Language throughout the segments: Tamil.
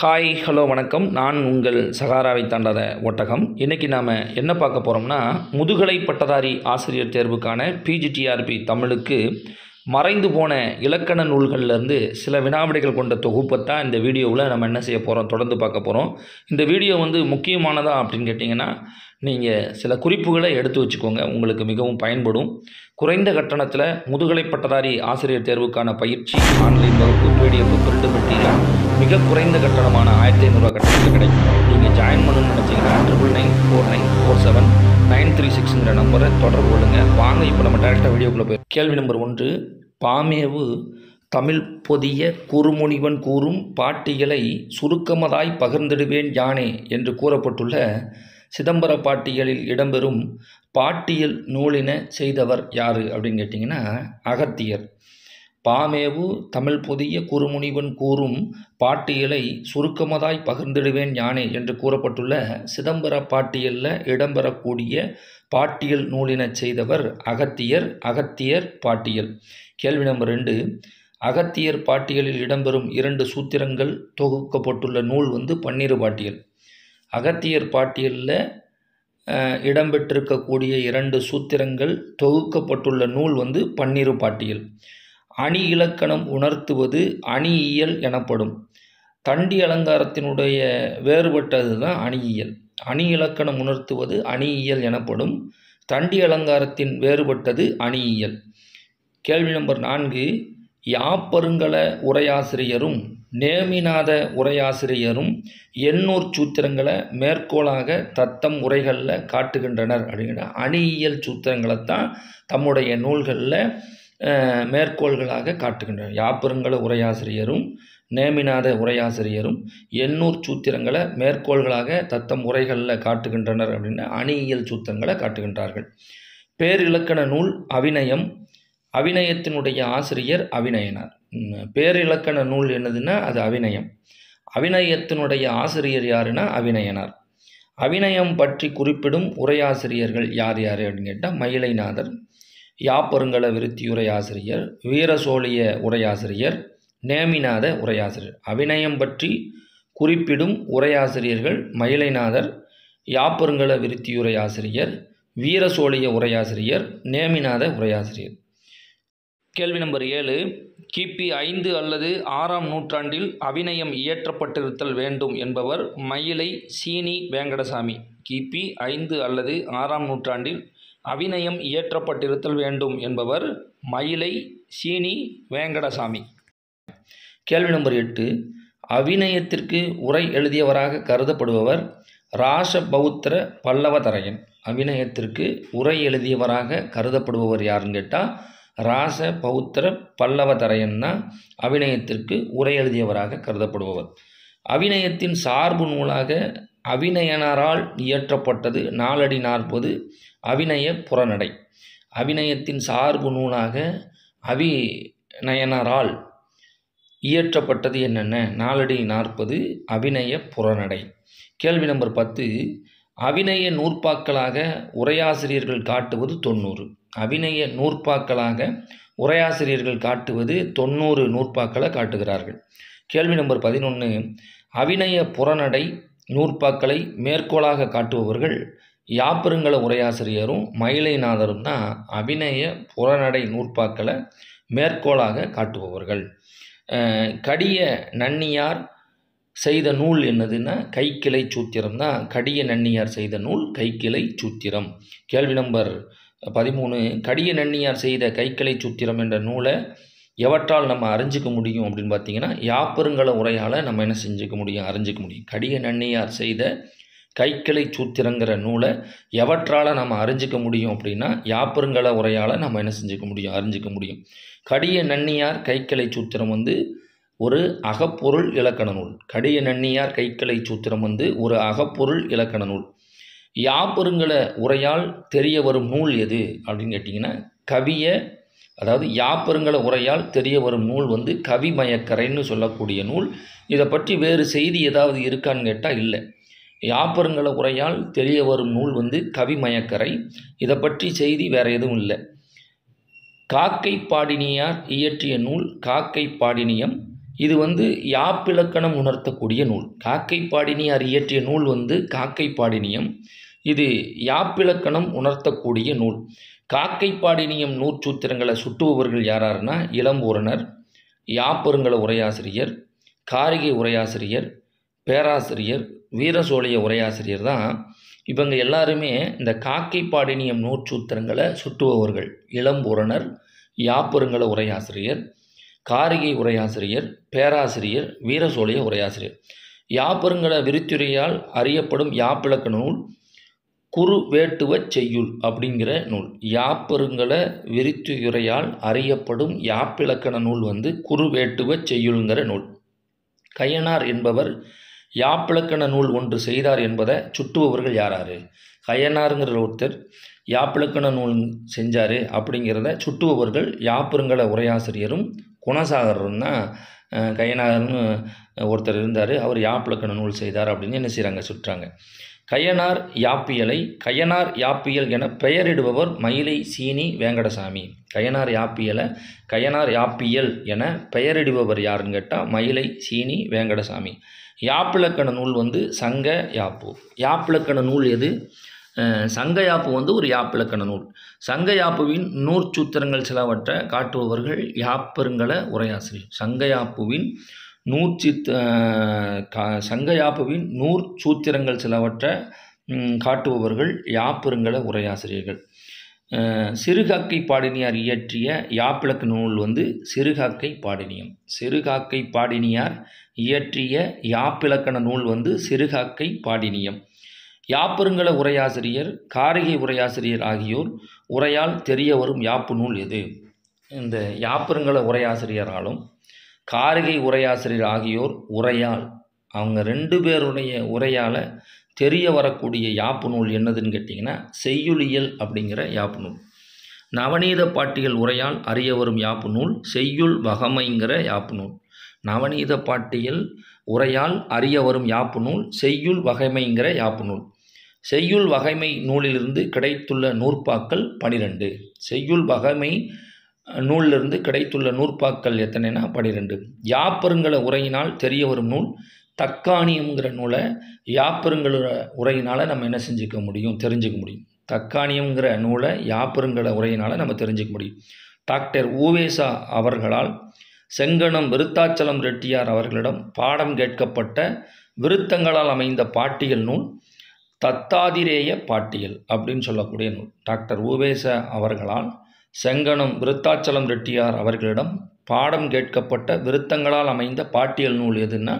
ஹாய் ஹலோ வணக்கம். நான் உங்கள் சகாராவை தாண்டாத ஒட்டகம். இன்றைக்கி நாம் என்ன பார்க்க போகிறோம்னா, முதுகலை பட்டதாரி ஆசிரியர் தேர்வுக்கான பிஜிடிஆர்பி தமிழுக்கு மறைந்து போன இலக்கண நூல்கள்லேருந்து சில வினாவிடைகள் கொண்ட தொகுப்பைத்தான் இந்த வீடியோவில் நம்ம என்ன செய்ய போகிறோம், தொடர்ந்து பார்க்க போகிறோம். இந்த வீடியோ முக்கியமானதா அப்படின்னு கேட்டிங்கன்னா, நீங்கள் சில குறிப்புகளை எடுத்து வச்சுக்கோங்க, உங்களுக்கு மிகவும் பயன்படும். குறைந்த கட்டணத்தில் முதுகலை பட்டதாரி ஆசிரியர் தேர்வுக்கான பயிற்சி, ஆன்லைன் வகுப்பு, பிடிஎஃப், பிரிண்ட் மெட்டீரியல் மிக குறைந்த கட்டணமான 1500 கட்டணத்தில் கிடைக்கும். நீங்கள் ஜாயின் பண்ணணும்னு நினச்சிங்கன்னா 9949479369 நம்பரை தொடர்பு கொள்ளுங்கள். வாங்க இப்போ நம்ம டேரெக்டாக வீடியோக்குள்ளே போய் கேள்வி நம்பர் 1. பாமேவு தமிழ் பொதிய குறுமுனிவன் கூறும் பாட்டியலை சுருக்கமதாய் பகிர்ந்திடுவேன் யானே என்று கூறப்பட்டுள்ள சிதம்பர பாட்டியலில் இடம்பெறும் பாட்டியல் நூலின செய்தவர் யார் அப்படின்னு கேட்டிங்கன்னா அகத்தியர். பாமேவு தமிழ் பொதிய குறுமுனிவன் கூறும் பாட்டியலை சுருக்கமதாய் பகிர்ந்திடுவேன் யானே என்று கூறப்பட்டுள்ள சிதம்பர பாட்டியலில் இடம்பெறக்கூடிய பாட்டியல் நூலின செய்தவர் அகத்தியர். அகத்தியர் பாட்டியல். கேள்வி நம்பர் 2. அகத்தியர் பாட்டியலில் இடம்பெறும் 2 சூத்திரங்கள் தொகுக்கப்பட்டுள்ள நூல் பன்னிரு பாட்டியல். அகத்தியர் பாட்டியலில் இடம்பெற்றிருக்கக்கூடிய 2 சூத்திரங்கள் தொகுக்கப்பட்டுள்ள நூல் பன்னிரு பாட்டியல். அணி இலக்கணம் உணர்த்துவது அணியியல் எனப்படும். தண்டி அலங்காரத்தினுடைய வேறுபட்டது தான் அணியியல். அணி இலக்கணம் உணர்த்துவது அணியியல் எனப்படும். தண்டி அலங்காரத்தின் வேறுபட்டது அணியியல். கேள்வி நம்பர் 4. யாப்பருங்கல உரையாசிரியரும் நேமிநாத உரையாசிரியரும் எண்ணூர் சூத்திரங்களை மேற்கோளாக தத்தம் உரைகளில் காட்டுகின்றனர். அப்படிங்கிற அணியியல் சூத்திரங்களைத்தான் தம்முடைய நூல்களில் மேற்கோள்களாக காட்டுகின்றனர். யாப்பருங்கல உரையாசிரியரும் நேமிநாத உரையாசிரியரும் எண்ணூர் சூத்திரங்களை மேற்கோள்களாக தத்தம் உரைகளில் காட்டுகின்றனர் அப்படின்னு அணியியல் சூத்திரங்களை காட்டுகின்றார்கள். பேரிலக்கண நூல் அவிநயம். அவிநயத்தினுடைய ஆசிரியர் அவிநயனார். பேரிலக்கண நூல் என்னதுன்னா அது அவிநயம். அவிநயத்தினுடைய ஆசிரியர் யாருன்னா அவிநயனார். அவிநயம் பற்றி குறிப்பிடும் உரையாசிரியர்கள் யார் யார் அப்படின்னு கேட்டால் மயிலைநாதர், யாப்பருங்கல விருத்தியுரை ஆசிரியர், வீரசோழிய உரையாசிரியர், நேமிநாத உரையாசிரியர். அவிநயம் பற்றி குறிப்பிடும் உரையாசிரியர்கள் மயிலைநாதர், யாப்பருங்கல விருத்தியுரை ஆசிரியர், வீரசோழிய உரையாசிரியர், நேமிநாத உரையாசிரியர். கேள்வி நம்பர் 7. கிபி 5 அல்லது 6ஆம் நூற்றாண்டில் அவிநயம் இயற்றப்பட்டிருத்தல் வேண்டும் என்பவர் மயிலை சீனி வேங்கடசாமி. கிபி 5 அல்லது 6ஆம் நூற்றாண்டில் அவிநயம் இயற்றப்பட்டிருத்தல் வேண்டும் என்பவர் மயிலை சீனி வேங்கடசாமி. கேள்வி நம்பர் 8. அவிநயத்திற்கு உரை எழுதியவராக கருதப்படுபவர் ராசபௌத்திர பல்லவதரையன். அவிநயத்திற்கு உரை எழுதியவராக கருதப்படுபவர் யாருன்னு கேட்டால் ராசபௌத்திர பல்லவதரையன் தான் அவிநயத்திற்கு உரை எழுதியவராக கருதப்படுபவர். அவிநயத்தின் சார்பு நூலாக அவிநயனரால் இயற்றப்பட்டது 4 அடி 40 அவிநய புறநடை. அவிநயத்தின் சார்பு நூலாக அவிநயனரால் இயற்றப்பட்டது என்னென்ன? 4 அடி 40 அவிநய புறநடை. கேள்வி நம்பர் 10. அவிநய நூற்பாக்களாக உரையாசிரியர்கள் காட்டுவது 90. அவிநய நூற்பாக்களாக உரையாசிரியர்கள் காட்டுவது 90 நூற்பாக்களை காட்டுகிறார்கள். கேள்வி நம்பர் 11. அவிநய புறநடை நூற்பாக்களை மேற்கோளாக காட்டுபவர்கள் யாப்பருங்கல உரையாசிரியரும் மயிலைநாதரும் தான் அவிநய புறநடை நூற்பாக்களை மேற்கோளாக காட்டுபவர்கள். கடிய நன்னியார் செய்த நூல் என்னதுன்னா கைக்கிளை சூத்திரம் தான். கடிய நன்னியார் செய்த நூல் கைக்கிளை சூத்திரம். கேள்வி நம்பர் 13. கடிய நன்னியார் செய்த கைக்கிளை சூத்திரம் என்ற நூலை எவற்றால் நம்ம அறிஞ்சிக்க முடியும் அப்படின்னு பார்த்தீங்கன்னா யாப்பருங்கல உரையால் நம்ம என்ன செஞ்சுக்க முடியும், அறிஞ்சிக்க முடியும். கடிய நன்னியார் செய்த கைக்கிளை சூத்திரங்கிற நூலை எவற்றால் நம்ம அறிஞ்சிக்க முடியும் அப்படின்னா யாப்பருங்கல உரையால் நம்ம என்ன செஞ்சுக்க முடியும், அறிஞ்சிக்க முடியும். கடிய நன்னியார் கைக்கிளை சூத்திரம் ஒரு அகப்பொருள் இலக்கண நூல். கடிய நன்னியார் கைக்கிளை சூத்திரம் ஒரு அகப்பொருள் இலக்கண நூல். யாப்பருங்கல உரையால் தெரிய வரும் நூல் எது அப்படின்னு கேட்டிங்கன்னா கவிய, அதாவது யாப்பருங்கல உரையால் தெரிய வரும் நூல் கவிமயக்கரைன்னு சொல்லக்கூடிய நூல். இதை பற்றி வேறு செய்தி ஏதாவது இருக்கான்னு கேட்டால் இல்லை. யாப்பருங்கல உரையால் தெரிய வரும் நூல் கவிமயக்கரை. இதை பற்றி செய்தி வேறு எதுவும் இல்லை. காக்கை பாடினியார் இயற்றிய நூல் காக்கை பாடினியம். இது யாப்பிலக்கணம் உணர்த்தக்கூடிய நூல். காக்கைப்பாடினியார் இயற்றிய நூல் காக்கைப்பாடினியம். இது யாப்பிலக்கணம் உணர்த்தக்கூடிய நூல். காக்கைப்பாடினியம் நூற்சூத்திரங்களை சுட்டுபவர்கள் யாராருன்னா இளம்பூரணர், யாப்பருங்கல உரையாசிரியர், காரிகை உரையாசிரியர், பேராசிரியர், வீரசோழிய உரையாசிரியர் தான். இவங்க எல்லாருமே இந்த காக்கைப்பாடினியம் நூற்சூத்திரங்களை சுட்டுபவர்கள். இளம்பூரணர், யாப்பருங்கல உரையாசிரியர், காரிகை உரையாசிரியர், பேராசிரியர், வீரசோழிய உரையாசிரியர். யாப்பருங்கல விரித்துரையால் அறியப்படும் யாப்பிலக்கண நூல் குறு வேட்டுவ செய்யுள் அப்படிங்கிற நூல். யாப்பருங்கல விரித்துரையால் அறியப்படும் யாப்பிலக்கண நூல் குறு வேட்டுவ செய்யுள்ங்கிற நூல். கயனார் என்பவர் யாப்பிலக்கண நூல் ஒன்று செய்தார் என்பதை சுட்டுபவர்கள் யாராரு? கயனாருங்கிற ஒருத்தர் யாப்பிலக்கண நூல் செஞ்சார் அப்படிங்கிறத சுட்டுபவர்கள் யாப்பருங்கல உரையாசிரியரும் குணசாகரரும் தான். கயனார்னு ஒருத்தர் இருந்தார், அவர் யாப்பிலக்கண நூல் செய்தார் அப்படின்னு என்ன செய்கிறாங்க, சுட்டுறாங்க. கயனார் யாப்பியலை கயனார் யாப்பியல் என பெயரிடுபவர் மயிலை சீனி வேங்கடசாமி. கயனார் யாப்பியலை கயனார் யாப்பியல் என பெயரிடுபவர் யாருன்னு கேட்டால் மயிலை சீனி வேங்கடசாமி. யாப்பிலக்கண நூல் சங்க யாப்பு. யாப்பிலக்கண நூல் எது? சங்க யாப்பு ஒரு யாப்பிலக்கண நூல். சங்க யாப்புவின் நூற்சூத்திரங்கள் சிலவற்றை காட்டுபவர்கள் யாப்பருங்கல உரையாசிரியர். சங்க யாப்புவின் நூற்சூத்திரங்கள் சிலவற்றை காட்டுபவர்கள் யாப்பருங்கல உரையாசிரியர்கள். சிறுகாக்கை பாடினியார் இயற்றிய யாப்பிலக்கண நூல் சிறுகாக்கை பாடினியம். சிறுகாக்கை பாடினியார் இயற்றிய யாப்பிலக்கண நூல் சிறுகாக்கை பாடினியம். யாப்பருங்கல உரையாசிரியர், காரிகை உரையாசிரியர் ஆகியோர் உரையால் தெரிய வரும் யாப்பு நூல் எது? இந்த யாப்பருங்கல உரையாசிரியராலும் காரிகை உரையாசிரியர் ஆகியோர் உரையால், அவங்க 2 பேருடைய உரையால் தெரிய வரக்கூடிய யாப்பு நூல் என்னதுன்னு கேட்டிங்கன்னா செய்யுளியல் அப்படிங்கிற யாப்பு நூல். நவநீத பாட்டியல் உரையால் அறிய வரும் யாப்பு நூல் செய்யுள் வகமைங்கிற யாப்பு நூல். நவநீத பாட்டியல் உரையால் அறிய வரும் யாப்பு நூல் செய்யுள் வகைமைங்கிற யாப்பு நூல். செய்யுள் வகைமை நூலிலிருந்து கிடைத்துள்ள நூற்பாக்கள் 12. செய்யுள் வகைமை நூலிலிருந்து கிடைத்துள்ள நூற்பாக்கள் எத்தனைனா 12. யாப்பருங்கல உரையினால் தெரிய வரும் நூல் தக்காணியம்ங்கிற நூலை யாப்பருங்கல உரையினால் நம்ம என்ன செஞ்சுக்க முடியும், தெரிஞ்சுக்க முடியும். தக்காணியம்ங்கிற நூலை யாப்பருங்கல உரையினால் நம்ம தெரிஞ்சுக்க முடியும். டாக்டர் ஊவேசா அவர்களால் செங்கணம் விருத்தாச்சலம் ரெட்டியார் அவர்களிடம் பாடம் கேட்கப்பட்ட விருத்தங்களால் அமைந்த பாட்டியல் நூல் தத்தாதிரேய பாட்டியல் அப்படின்னு சொல்லக்கூடிய நூல். டாக்டர் ஊவேசா அவர்களால் செங்கணம் விருத்தாச்சலம் ரெட்டியார் அவர்களிடம் பாடம் கேட்கப்பட்ட விருத்தங்களால் அமைந்த பாட்டியல் நூல் எதுன்னா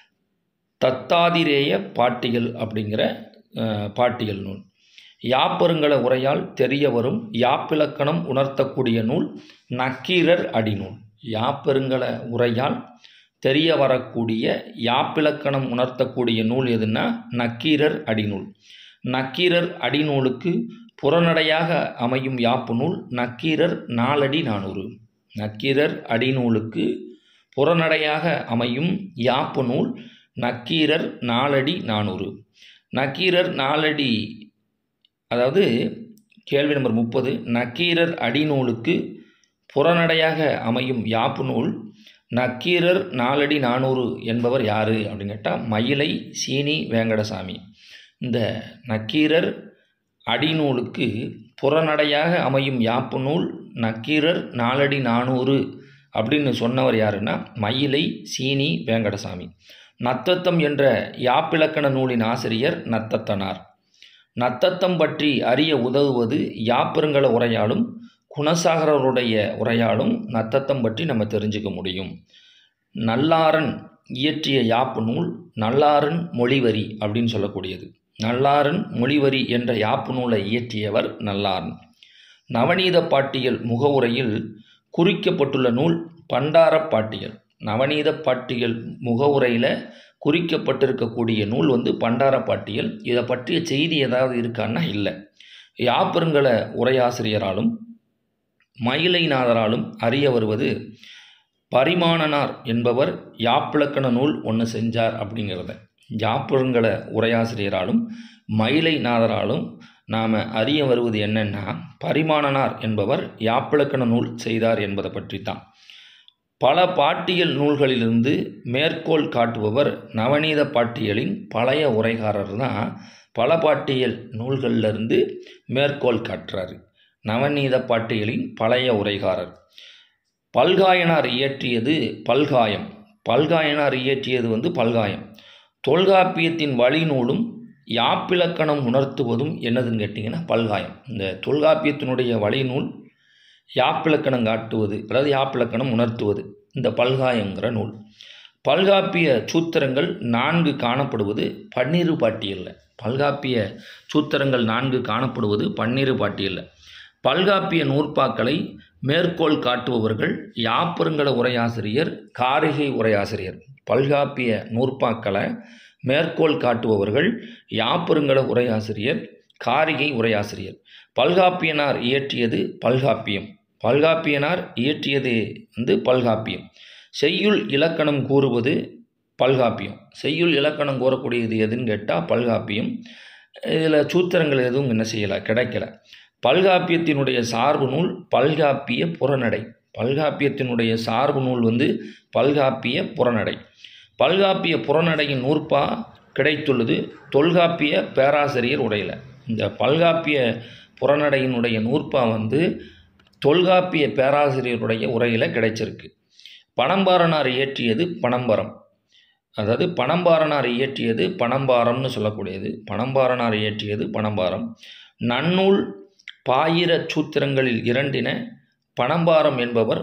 தத்தாதிரேய பாட்டியல் அப்படிங்கிற பாட்டியல் நூல். யாப்பருங்கல உரையால் தெரிய வரும் யாப்பிலக்கணம் உணர்த்தக்கூடிய நூல் நக்கீரர் அடிநூல். யாப்பருங்கல உரையால் தெரிய வரக்கூடிய யாப்பிலக்கணம் உணர்த்தக்கூடிய நூல் எதுன்னா நக்கீரர் அடிநூல். நக்கீரர் அடிநூலுக்கு புறநடையாக அமையும் யாப்பு நூல் நக்கீரர் 4 அடி 400. நக்கீரர் அடிநூலுக்கு புறநடையாக அமையும் யாப்பு நூல் நக்கீரர் 4 அடி 400. நக்கீரர் 4 அடி, அதாவது கேள்வி நம்பர் 30. நக்கீரர் அடிநூலுக்கு புறநடையாக அமையும் யாப்பு நூல் நக்கீரர் 4 அடி 400 என்பவர் யார் அப்படின்னு கேட்டால் மயிலை சீனி வேங்கடசாமி. இந்த நக்கீரர் அடிநூலுக்கு புறநடையாக அமையும் யாப்பு நூல் நக்கீரர் 4 அடி 400 அப்படின்னு சொன்னவர் யாருன்னா மயிலை சீனி வேங்கடசாமி. நத்தத்தம் என்ற யாப்பிலக்கண நூலின் ஆசிரியர் நத்தத்தனார். நத்தத்தம் பற்றி அறிய உதவுவது யாப்பருங்கல உரையாலும் குணசாகரருடைய உரையாலும் நத்தத்தம் பற்றி நம்ம தெரிஞ்சுக்க முடியும். நல்லாரன் இயற்றிய யாப்பு நூல் நல்லாரன் மொழிவரி அப்படின்னு சொல்லக்கூடியது. நல்லாரன் மொழிவரி என்ற யாப்பு நூலை இயற்றியவர் நல்லாரன். நவநீத பாட்டியல் முகவுரையில் குறிக்கப்பட்டுள்ள நூல் பண்டார பாட்டியல். நவநீத பாட்டியல் முகவுரையில் குறிக்கப்பட்டிருக்கக்கூடிய நூல் பண்டார பாட்டியல். இதை பற்றிய செய்தி ஏதாவது இருக்கான்னா இல்லை. யாப்பருங்கல உரையாசிரியராலும் மயிலைநாதராலும் அறிய வருவது பரிமாணனார் என்பவர் யாப்பிலக்கண நூல் ஒன்று செஞ்சார் அப்படிங்கிறத. யாப்பருங்கல உரையாசிரியராலும் மயிலைநாதராலும் நாம் அறிய வருவது என்னென்னா பரிமாணனார் என்பவர் யாப்பிலக்கண நூல் செய்தார் என்பதை பற்றி தான். பல பாட்டியல் நூல்களிலிருந்து மேற்கோள் காட்டுபவர் நவநீத பாட்டியலின் பழைய உரைகாரர் தான் பல பாட்டியல் நூல்களிலிருந்து மேற்கோள் காட்டுறாரு. நவநீத பாட்டியலின் பழைய உரைகாரர். பல்காயனார் இயற்றியது பல்காயம். பல்காயனார் இயற்றியது பல்காயம். தொல்காப்பியத்தின் வழிநூலும் யாப்பிலக்கணம் உணர்த்துவதும் என்னதுன்னு கேட்டிங்கன்னா பல்காயம். இந்த தொல்காப்பியத்தினுடைய வழிநூல் யாப்பிலக்கணம் காட்டுவது, அதாவது யாப்பிலக்கணம் உணர்த்துவது இந்த பல்காயங்கிற நூல். பல்காப்பிய சூத்திரங்கள் 4 காணப்படுவது பன்னிரு பாட்டியலில். பல்காப்பிய சூத்திரங்கள் 4 காணப்படுவது பன்னிரு பாட்டியலில். பல்காப்பிய நூற்பாக்களை மேற்கோள் காட்டுபவர்கள் யாப்பருங்கல உரையாசிரியர், காரிகை உரையாசிரியர். பல்காப்பிய நூற்பாக்களை மேற்கோள் காட்டுபவர்கள் யாப்பருங்கல உரையாசிரியர், காரிகை உரையாசிரியர். பல்காப்பியனார் இயற்றியது பல்காப்பியம். பல்காப்பியனார் இயற்றியது பல்காப்பியம். செய்யுள் இலக்கணம் கூறுவது பல்காப்பியம். செய்யுள் இலக்கணம் கூறக்கூடியது எதுன்னு கேட்டால் பல்காப்பியம். இதில் சூத்திரங்கள் எதுவும் என்ன செய்யலை, கிடைக்கல. பல்காப்பியத்தினுடைய சார்பு நூல் பல்காப்பிய புறநடை. பல்காப்பியத்தினுடைய சார்பு நூல் பல்காப்பிய புறநடை. பல்காப்பிய புறநடையின் நூற்பா கிடைத்துள்ளது தொல்காப்பிய பேராசிரியர் உரையில். இந்த பல்காப்பிய புறநடையினுடைய நூற்பா தொல்காப்பிய பேராசிரியருடைய உரையில் கிடைச்சிருக்கு. பனம்பாரனார் இயற்றியது பனம்பரம். அதாவது பனம்பாரனார் இயற்றியது பனம்பாரம்னு சொல்லக்கூடியது. பனம்பாரனார் இயற்றியது பனம்பாரம். நன்னூல் பாயிர சூத்திரங்களில் 2 பனம்பாரம் என்பவர்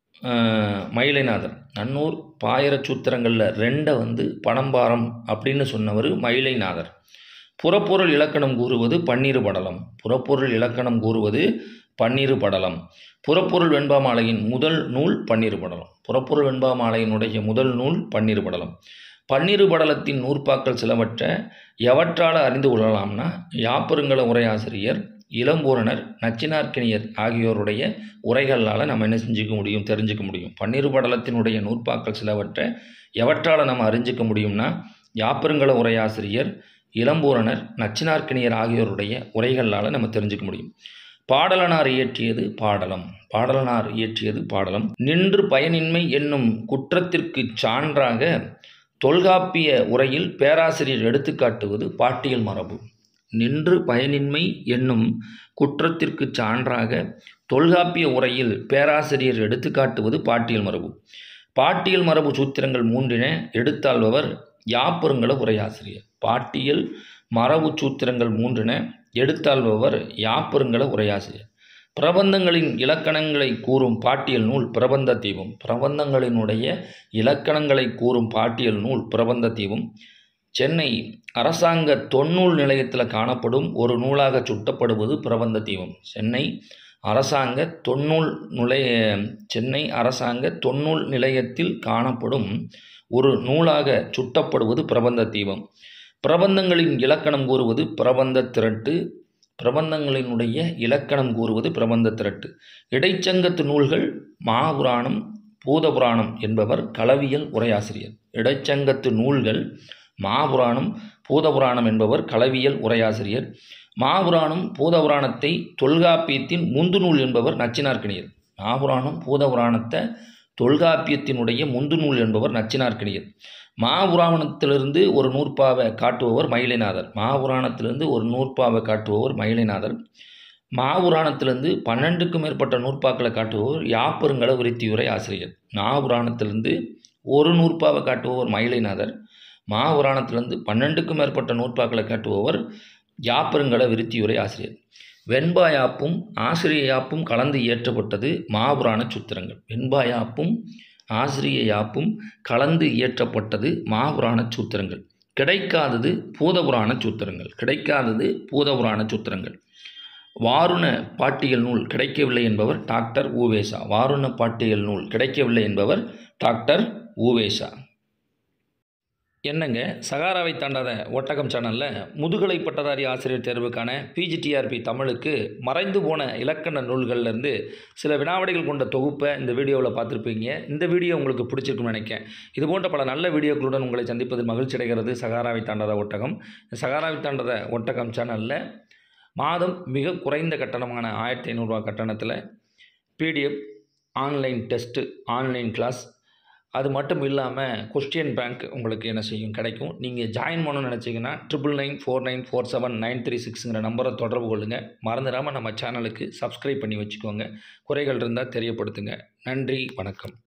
மயிலைநாதர். நன்னூர் பாயிர சூத்திரங்களில் 2 பனம்பாரம் அப்படின்னு சொன்னவர் மயிலைநாதர். புறப்பொருள் இலக்கணம் கூறுவது பன்னிரு படலம். புறப்பொருள் இலக்கணம் கூறுவது பன்னிரு படலம். புறப்பொருள் வெண்பாமாலையின் முதல் நூல் பன்னிரு படலம். புறப்பொருள் வெண்பாமாலையினுடைய முதல் நூல் பன்னிரு படலம். பன்னிரு படலத்தின் நூற்பாக்கள் சிலவற்றை எவற்றால் அறிந்து கொள்ளலாம்னா யாப்பருங்கல உரையாசிரியர், இளம்பூரணர், நச்சினார்க்கினியர் ஆகியோருடைய உரைகளால் நம்ம என்ன செஞ்சுக்க முடியும், தெரிஞ்சுக்க முடியும். பன்னிரு படலத்தினுடைய நூற்பாக்கள் சிலவற்றை எவற்றால் நம்ம அறிஞ்சிக்க முடியும்னா யாப்பருங்கல உரையாசிரியர், இளம்பூரணர், நச்சினார்க்கினியர் ஆகியோருடைய உரைகளால் நம்ம தெரிஞ்சுக்க முடியும். பாடலனார் இயற்றியது பாடலம். பாடலனார் இயற்றியது பாடலம். நின்று பயனின்மை என்னும் குற்றத்திற்கு சான்றாக தொல்காப்பிய உரையில் பேராசிரியர் எடுத்துக்காட்டுவது பாட்டியல் மரபு. நின்று பயனின்மை என்னும் குற்றத்திற்கு சான்றாக தொல்காப்பிய உரையில் பேராசிரியர் எடுத்துக்காட்டுவது பாட்டியல் மரபு. பாட்டியல் மரபு சூத்திரங்கள் 3 எடுத்தாள்பவர் யாப்பருங்கல உரையாசிரியர். பாட்டியல் மரபு சூத்திரங்கள் 3 எடுத்தாள்பவர் யாப்பருங்கல உரையாசிரியர். பிரபந்தங்களின் இலக்கணங்களை கூறும் பாட்டியல் நூல் பிரபந்த தீபம். பிரபந்தங்களினுடைய இலக்கணங்களை கூறும் பாட்டியல் நூல் பிரபந்த தீபம். சென்னை அரசாங்க தொன்னூல் நிலையத்தில் காணப்படும் ஒரு நூலாக சுட்டப்படுவது பிரபந்த தீபம். சென்னை அரசாங்க தொன்னூல் நிலையத்தில் காணப்படும் ஒரு நூலாக சுட்டப்படுவது பிரபந்த தீபம். பிரபந்தங்களின் இலக்கணம் கூறுவது பிரபந்த திரட்டு. பிரபந்தங்களினுடைய இலக்கணம் கூறுவது பிரபந்த திரட்டு. இடைச்சங்கத்து நூல்கள் மகாபுராணம், பூதபுராணம் என்பவர் களவியல் உரையாசிரியர். இடைச்சங்கத்து நூல்கள் மகாபுராணம், பூதபுராணம் என்பவர் களவியல் உரையாசிரியர். மகாபுராணம், பூதபுராணத்தை தொல்காப்பியத்தின் முந்து நூல் என்பவர் நச்சினார்க்கினியர். மகாபுராணம், பூதபுராணத்தை தொல்காப்பியத்தினுடைய முந்து நூல் என்பவர் நச்சினார்க்கினியர். மகாபுராணத்திலிருந்து ஒரு நூற்பாவை காட்டுபவர் மயிலைநாதர். மகாபுராணத்திலிருந்து ஒரு நூற்பாவை காட்டுபவர் மயிலைநாதர். மகாபுராணத்திலிருந்து 12க்கும் மேற்பட்ட நூற்பாக்களை காட்டுபவர் யாப்பருங்கல விருத்தியுரை ஆசிரியர். மகாபுராணத்திலிருந்து ஒரு நூற்பாவை காட்டுபவர் மயிலைநாதர். மகாபுராணத்திலிருந்து 12க்கும் மேற்பட்ட நூற்பாக்களை காட்டுபவர் யாப்பருங்கல விருத்தியுரை ஆசிரியர். வெண்பா யாப்பும் ஆசிரிய யாப்பும் கலந்து இயற்றப்பட்டது மகாபுராண சூத்திரங்கள். வெண்பா யாப்பும் ஆசிரிய யாப்பும் கலந்து இயற்றப்பட்டது மகாபுராண சூத்திரங்கள். கிடைக்காதது பூதபுராண சூத்திரங்கள். கிடைக்காதது பூதபுராண சூத்திரங்கள். வாருண பாட்டியல் நூல் கிடைக்கவில்லை என்பவர் டாக்டர் ஊவேசா. வாருண பாட்டியல் நூல் கிடைக்கவில்லை என்பவர் டாக்டர் ஊவேசா. என்னங்க, சகாராவை தாண்டாத ஒட்டகம் சேனலில் முதுகலை பட்டதாரி ஆசிரியர் தேர்வுக்கான பிஜிடிஆர்பி தமிழுக்கு மறைந்து போன இலக்கண நூல்கள்லேருந்து சில வினாவிடைகள் கொண்ட தொகுப்பை இந்த வீடியோவில் பார்த்துருப்பீங்க. இந்த வீடியோ உங்களுக்கு பிடிச்சிருக்குன்னு நினைக்கிறேன். இது போன்ற பல நல்ல வீடியோக்களுடன் உங்களை சந்திப்பதில் மகிழ்ச்சி அடைகிறது சகாராவை தாண்டாத ஒட்டகம். சகாராவை தாண்டாத ஒட்டகம் சேனலில் மாதம் மிக குறைந்த கட்டணமான 1500 ரூபா கட்டணத்தில் PDF online test, online class, அது மட்டும் இல்லாமல் கொஸ்டின் பேங்க் உங்களுக்கு என்ன செய்யும் கிடைக்கும். நீங்கள் ஜாயின் பண்ணணும்னு நினச்சிங்கன்னா 9994747936ங்கிற நம்பரை தொடர்பு கொள்ளுங்கள். மறந்துடாமல் நம்ம சேனலுக்கு சப்ஸ்கிரைப் பண்ணி வச்சுக்கோங்க. குறைகள் இருந்தால் தெரியப்படுத்துங்க. நன்றி, வணக்கம்.